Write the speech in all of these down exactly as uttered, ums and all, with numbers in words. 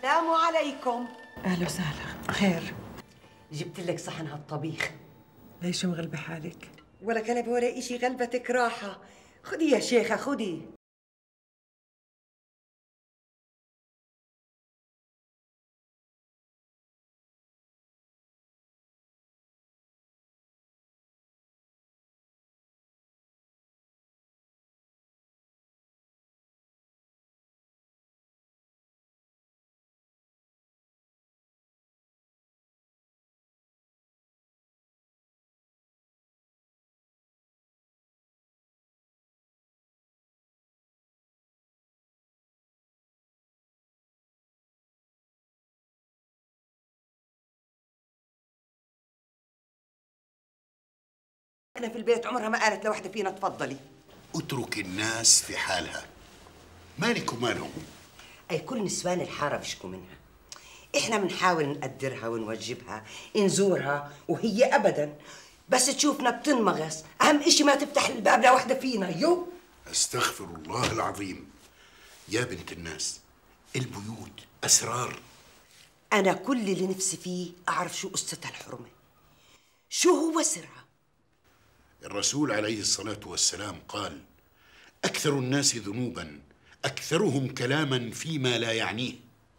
السلام عليكم. اهلا وسهلا. خير؟ جبت لك صحن هالطبيخ. ليش مغلبة حالك؟ ولا كلب ولا إشي، غلبتك راحة. خدي يا شيخة خدي. أنا في البيت عمرها ما قالت لوحدة فينا تفضلي. اترك الناس في حالها، مالك ومالهم؟ أي كل نسوان الحارة بيشكوا منها. إحنا بنحاول نقدرها ونوجبها، نزورها، وهي أبداً بس تشوفنا بتنمغص. أهم إشي ما تفتح الباب لوحدة فينا. يو استغفر الله العظيم. يا بنت الناس، البيوت أسرار. أنا كل اللي نفسي فيه أعرف شو قصتها الحرمة، شو هو سرها. الرسول عليه الصلاة والسلام قال: أكثر الناس ذنوباً أكثرهم كلاماً فيما لا يعنيه.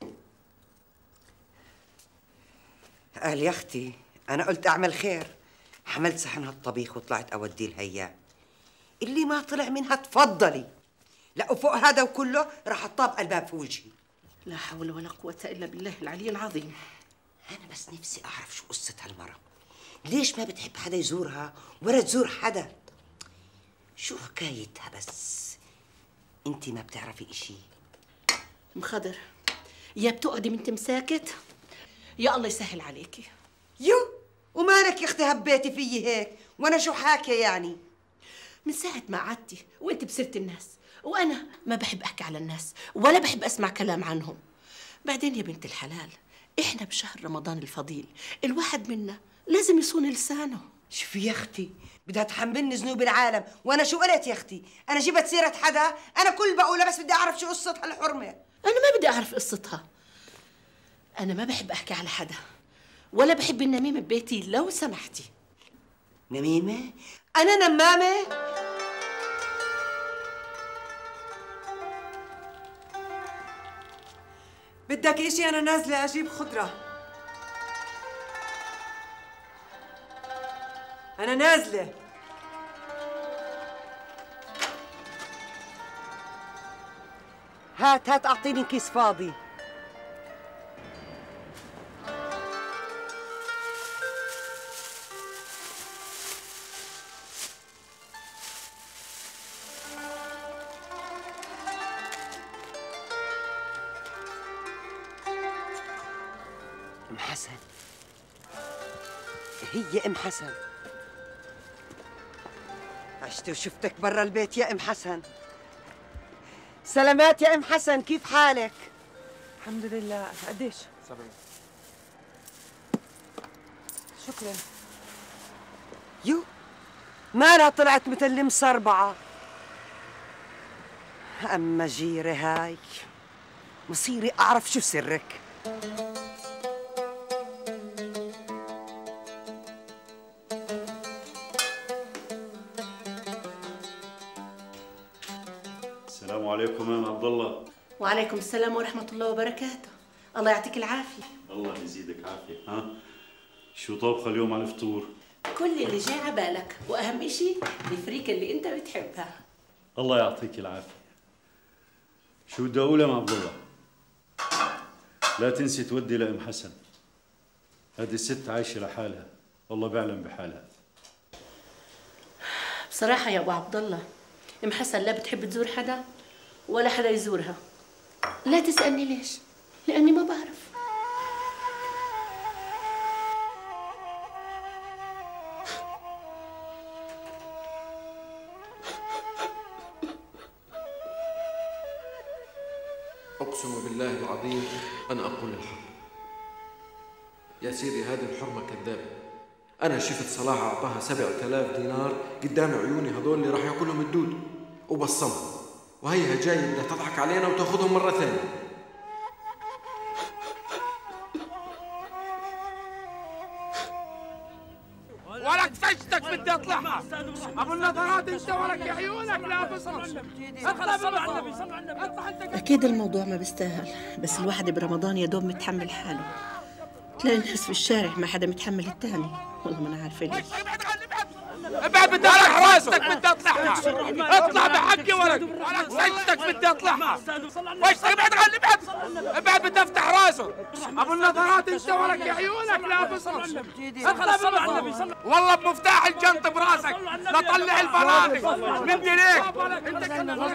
قال يا أختي أنا قلت أعمل خير، حملت صحن هالطبيخ وطلعت أودي لها إياه. اللي ما طلع منها تفضلي. لا وفوق هذا وكله راح أطابق الباب في وجهي. لا حول ولا قوة إلا بالله العلي العظيم. أنا بس نفسي أعرف شو قصة هالمرة، ليش ما بتحب حدا يزورها ولا تزور حدا؟ شو حكايتها بس؟ انتي ما بتعرفي اشي. ام خضر، يا بتقعدي من تمساكت يا الله يسهل عليكي. يو ومالك يا اختي هبيتي فيي هيك، وانا شو حاكي يعني؟ من ساعة ما قعدتي وانت بسيرة الناس، وانا ما بحب احكي على الناس ولا بحب اسمع كلام عنهم. بعدين يا بنت الحلال، احنا بشهر رمضان الفضيل، الواحد منا لازم يصون لسانه. شوفي يا اختي بدها تحملني ذنوب العالم، وانا شو قلت يا اختي؟ انا جبت سيرة حدا؟ انا كل بقولها بس بدي اعرف شو قصتها الحرمة. انا ما بدي اعرف قصتها. انا ما بحب احكي على حدا ولا بحب النميمة ببيتي لو سمحتي. نميمة؟ انا نمامة؟ بدك اشي؟ انا نازلة اجيب خضرة. أنا نازلة. هات هات أعطيني كيس فاضي. أم حسن، هي أم حسن. عشت وشفتك برا البيت يا ام حسن. سلامات يا ام حسن، كيف حالك؟ الحمد لله. قديش؟ سبعين. شكرا. يو مالها طلعت مثل المصربعة. اما جيرة هاي مصيري اعرف شو سرك. السلام عليكم يا عبد الله. وعليكم السلام ورحمة الله وبركاته. الله يعطيك العافية. الله يزيدك عافية. ها شو طابخة اليوم على الفطور؟ كل اللي جاي على بالك، وأهم إشي الفريكة اللي أنت بتحبها. الله يعطيك العافية. شو بدي أقول يا عبد الله؟ لا تنسي تودي لأم حسن. هذه الست عايشة لحالها، الله بيعلم بحالها. بصراحة يا أبو عبد الله، ام حسن لا بتحب تزور حدا ولا حدا يزورها. لا تسألني ليش، لأني ما بعرف. أقسم بالله العظيم أنا أقول الحق. يا سيدي هذه الحرمة كذابة. أنا شفت صلاح أعطاها سبعة آلاف دينار قدام عيوني، هذول اللي راح ياكلهم الدود، وبصمهم، وهيها جاي بدها تضحك علينا وتاخذهم مرة ثانية. تطلعها. ابو النظرات انت ولك يا عيونك لا تصرف. اطلع بالنبي صلوا على النبي. اطلع انت. اكيد الموضوع ما بيستاهل، بس الواحد برمضان يا دوب متحمل حاله. تلاقي الناس في الشارع ما حدا متحمل التاني، والله ما انا عارفه ليش. ابعد بدي اطلع راسك بدي اطلعها. اطلع بحقي ولك ولك سجدك بدي اطلعها. وش ابعد عني ابعد ابعد بدي افتح راسه. ابو النظرات انت ولك يا عيونك لا تصرف. اطلع على النبي. والله بمفتاح الجنط براسك لطلع البلاغي من دينيك. انت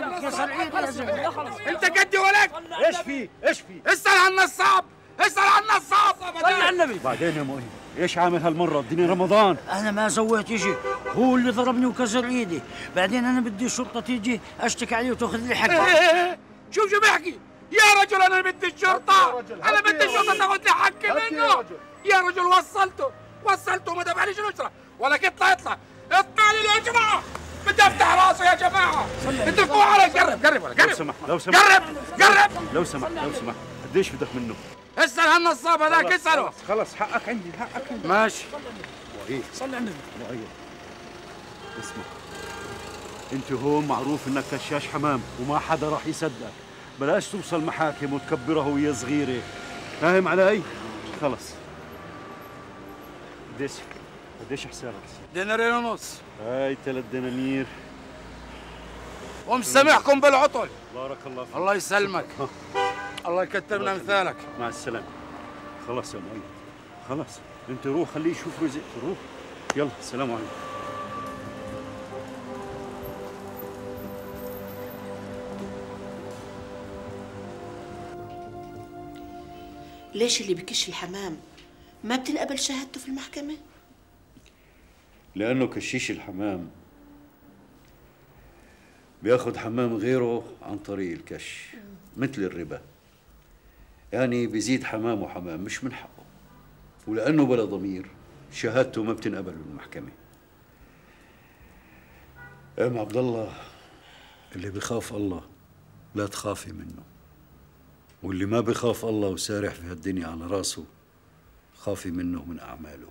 انت قدي ولك. ايش في؟ ايش في؟ اسال عن النصاب اسال عن النصاب. صلي على النبي. بعدين يا مؤيد ايش عامل هالمره؟ الدنيا رمضان. انا ما سويت شيء، هو اللي ضربني وكسر ايدي، بعدين انا بدي الشرطه تيجي اشتكي عليه وتاخذ لي حقي. شوف شو بيحكي يا رجل. انا بدي الشرطه انا بدي الشرطه تاخذ لي حقي منه. يا رجل وصلته وصلته وما دفعنيش الأجرة. ولك اطلع اطلع اطلع لي يا جماعه. بدي افتح راسه يا جماعه. اتركوه علي. قرب قرب قرب لو سمحت لو سمحت قرب قرب لو سمحت لو سمحت قديش بدك منه؟ اسال هالنصاب هذاك اساله. خلص حقك عندي حقك عندي. ماشي. مؤيد صلي على النبي. مؤيد اسمع، انت هون معروف انك كشاش حمام وما حدا راح يصدقك. بلاش توصل محاكم وتكبرها وهي صغيره، فاهم علي؟ خلص. قديش قديش حسابك؟ دينارين ونص. هاي ثلاث دنانير. ومسامحكم بالعطل. بارك الله فيك. الله يسلمك. الله يكتر من امثالك. مع السلامه. خلاص يا مؤيد خلاص، انت روح خليه يشوف رزقك. روح يلا السلام عليكم. ليش اللي بكش الحمام ما بتنقبل شهادته في المحكمة؟ لأنه كشيش الحمام بياخد حمام غيره عن طريق الكش، مثل الربا، يعني بيزيد حمام وحمام مش من حقه، ولأنه بلا ضمير شهادته ما بتنقبل بالمحكمة. أم عبد الله، اللي بخاف الله لا تخافي منه، واللي ما بخاف الله وسارح في هالدنيا على راسه خافي منه من أعماله.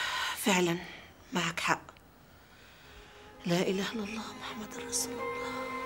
فعلا معك حق. لا إله إلا الله محمد رسول الله.